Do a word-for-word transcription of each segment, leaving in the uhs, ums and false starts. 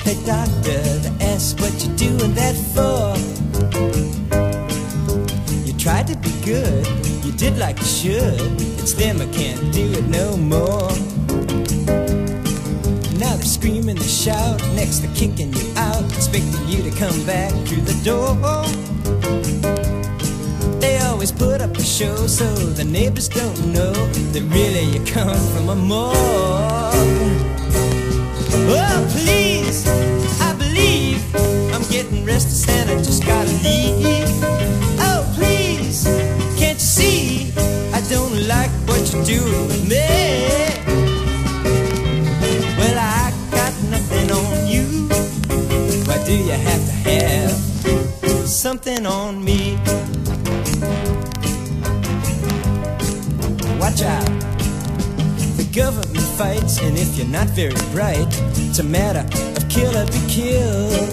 Hey doctor, they ask what you're doing that for. You tried to be good, you did like you should. It's them, I can't do it no more. Now they're screaming, they shout, next they're kicking you out, expecting you to come back through the door. They always put up a show so the neighbors don't know that really you come from a morgue. Oh please, I believe I'm getting restless and I just gotta leave. Oh please, can't you see I don't like what you're doing with me? Well, I got nothing on you. Why do you have to have something on me? Watch out, the government fights, and if you're not very bright, it's a matter of kill or be killed.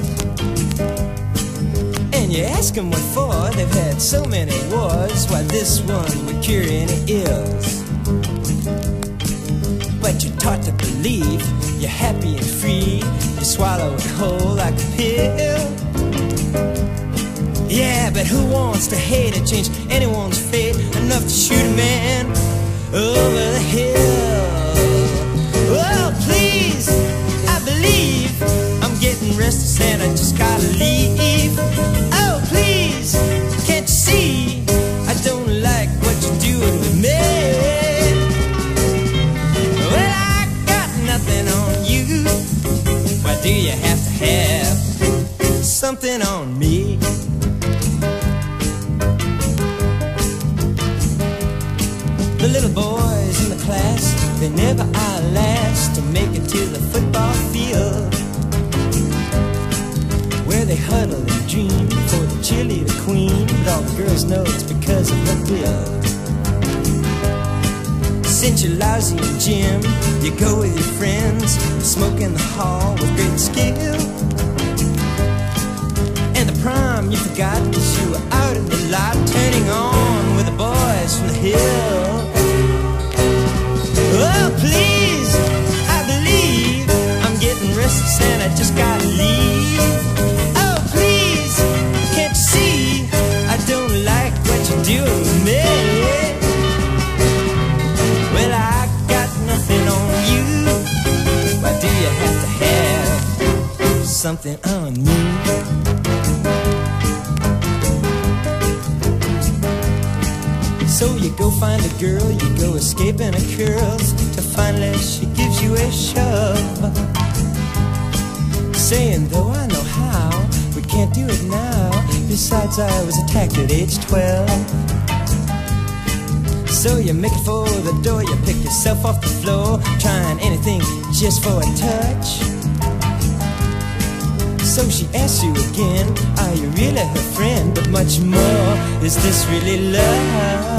And you ask them what for, they've had so many wars, why this one would cure any ills. But you're taught to believe you're happy and free, you swallow it whole like a pill. Yeah, but who wants to hate or change anyone's fate enough to shoot a man over the hill? Oh please, I believe I'm getting restless and I just gotta leave. Oh please, can't you see I don't like what you're doing with me? Well, I got nothing on you. Why do you have to have something on me? The little boys in the class, they never are last to make it to the football field, where they huddle and dream for the cheerleader queen. But all the girls know it's because of her build. Since you're lousy in gym, you go with your friends, smoke in the hall with great skill. And the prom you forgot because you were out in the lot, turning on with the boys from the hill. Oh please, I believe I'm getting restless and I just gotta leave. Oh please, can't you see I don't like what you're doing with me? Well, I got nothing on you. Why do you have to have something on me? So you go find a girl, you go escaping her curls, to finally she gives you a shove, saying, though I know how, we can't do it now. Besides, I was attacked at age twelve. So you make it for the door, you pick yourself off the floor, trying anything just for a touch. So she asks you again, are you really her friend? But much more, is this really love?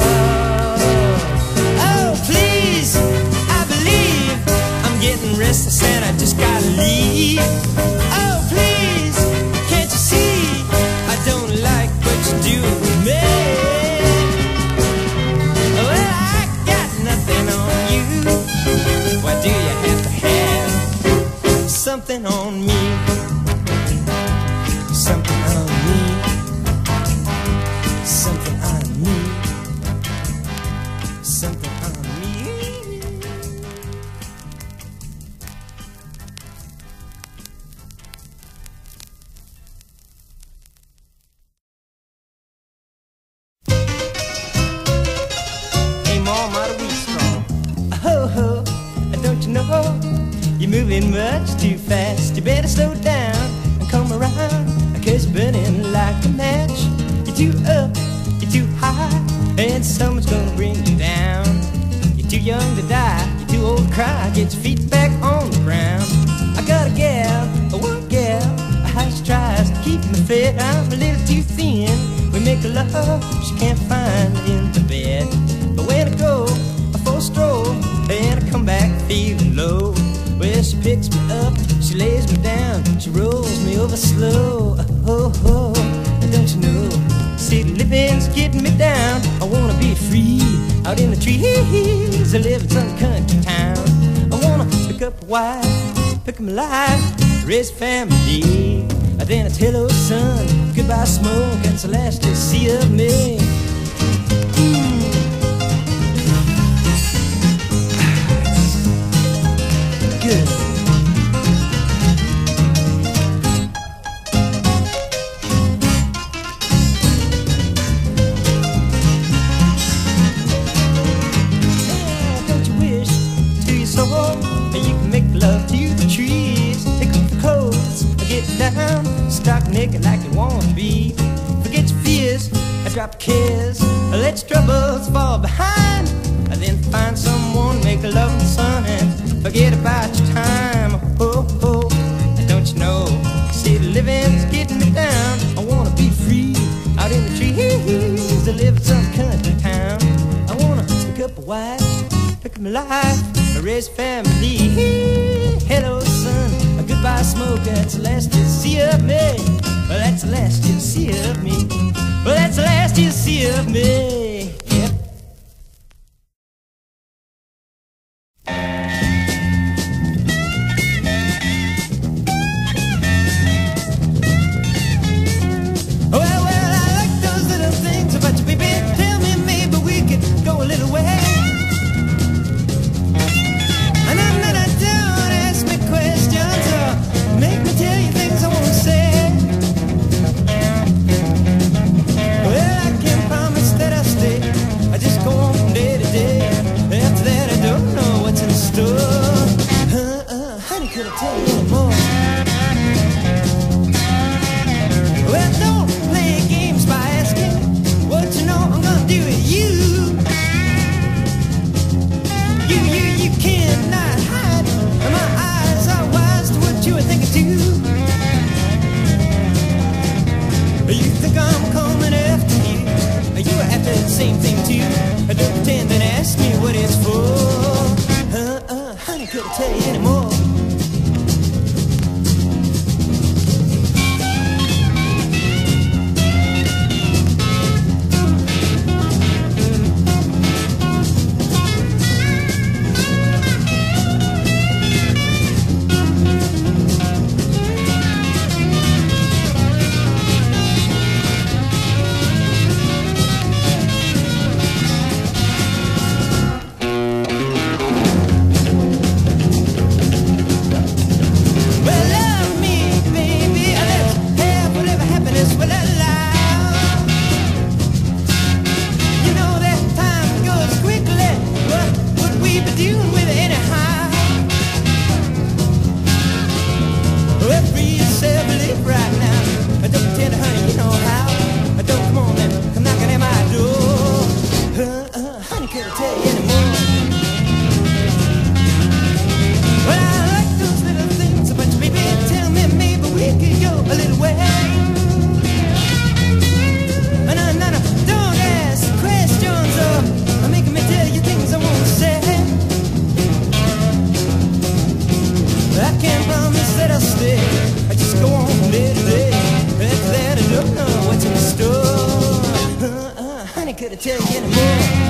Oh please, I believe I'm getting restless and I just gotta leave. Oh please, can't you see I don't like what you're doing with me? Well, I got nothing on you. Why do you have to have something on me? Something on me, something on me, something on me. Hey Mom, mighty wheat strong. Ho ho, don't you know you're moving much too fast? You better slow down and come around, 'cause you're burning like a match. You're too up, you're too high, and someone's gonna bring you down. You're too young to die, you're too old to cry. Get your feet back on the ground. I got a gal, a one gal, how she tries to keep me fit. I'm a little too thin. We make love, she can't find it in the bed. But when I go for a stroll, and I come back feeling low, well, she picks me up, she lays me down, she rolls me over slow. Oh, oh, don't you know, city living's getting me down. I wanna be free, out in the trees, I live in some country town. I wanna pick up a wife, pick 'em alive, raise family. Then it's hello sun, goodbye smoke, and it's the last you see of me. Mm. Good. Don't you wish to your soul that you can make love to the trees? Take off the clothes, get down, stark naked like you wanna be. Forget your fears, I drop cares, let your troubles fall behind. And then find someone, make love in the sun, and forget about your time. Oh, oh, don't you know, city living's getting me down. I wanna be free, out in the trees, to live in some country town. I wanna pick up a wife, pick up my life, raise a family. Hello sun, goodbye smoke, that's the last you'll see of me. Well, that's the last you'll see of me. Well, that's the last you'll see of me. Yep. Well, well, I like those little things about you, baby. Tell me maybe we could go a little way. And I'm not a don't ask me questions or make me tell you things I won't say. Well, I can't promise that I'll stay. I just go on from day to day. After that, I don't know what's in store. Uh, uh, honey, could I tell you more? Well, don't play games by asking what you know I'm gonna do with you. You, you, you cannot hide. My eyes are wise to what you were thinking too. You think I'm coming after you? You were after the same thing too. Don't pretend and ask me what it's for. Uh, uh, honey, could I tell you anymore? Could I tell you anymore?